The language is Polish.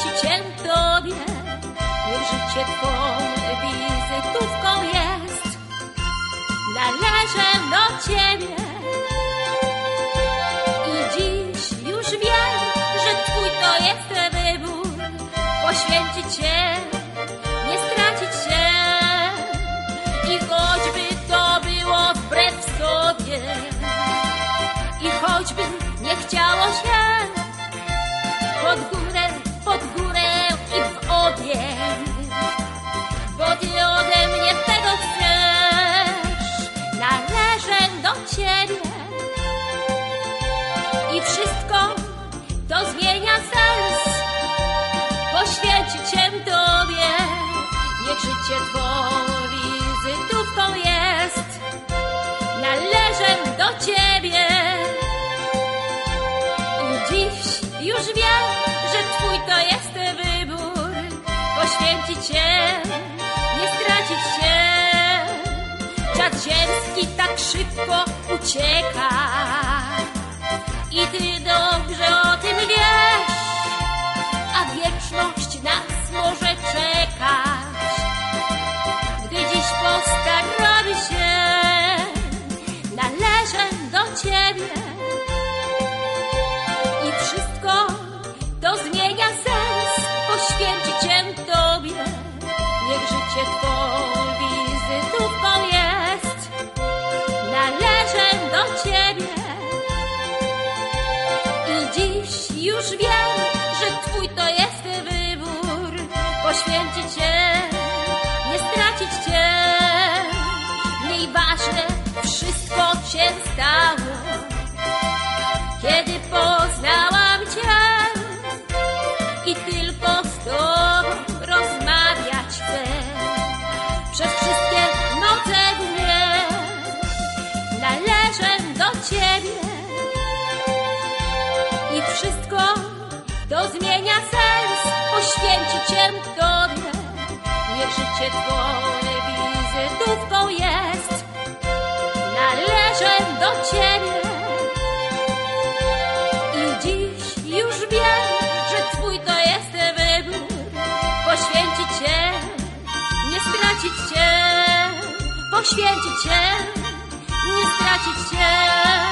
Cię Tobie, niech życie Twoje wizytówką jest. Należę do Ciebie i dziś już wiem, że Twój to jest wybór. Poświęcić się, nie stracić się i choćby to było wbrew sobie i choćby nie chciało się pod górę i w ogień, bo Ty ode mnie tego chcesz. Należę do Ciebie i wszystko to zmienia sens. Poświęcić się Tobie, niech życie Twoją wizytówką jest. Należę do Ciebie i dziś już wiem, że Twój to jest wybór. Poświęcić się, nie stracić się. Czas ziemski tak szybko ucieka i Ty dobrze o tym wiesz, a wieczność nas może czekać. Gdy dziś postarobi się, należę do Ciebie i wszystko to zmienia sens. Poświęcić się Tobie, niech życie Twoją wizytówką jest. Należę do Ciebie i dziś już wiem, że Twój to jest wybór. Poświęcić się, nie stracić Cię. Mniej ważne wszystko się stało, kiedy poznałam Cię i tylko z Tobą rozmawiać chcę. Przez wszystkie noce dnie należę do Ciebie i wszystko to zmienia sens. Poświęcić się Tobie, niech życie Twoje wizytówką jest. Należę do Ciebie i dziś już wiem, że Twój to jest wybór. Poświęcić się, nie stracić się. Poświęcić się, nie stracić się.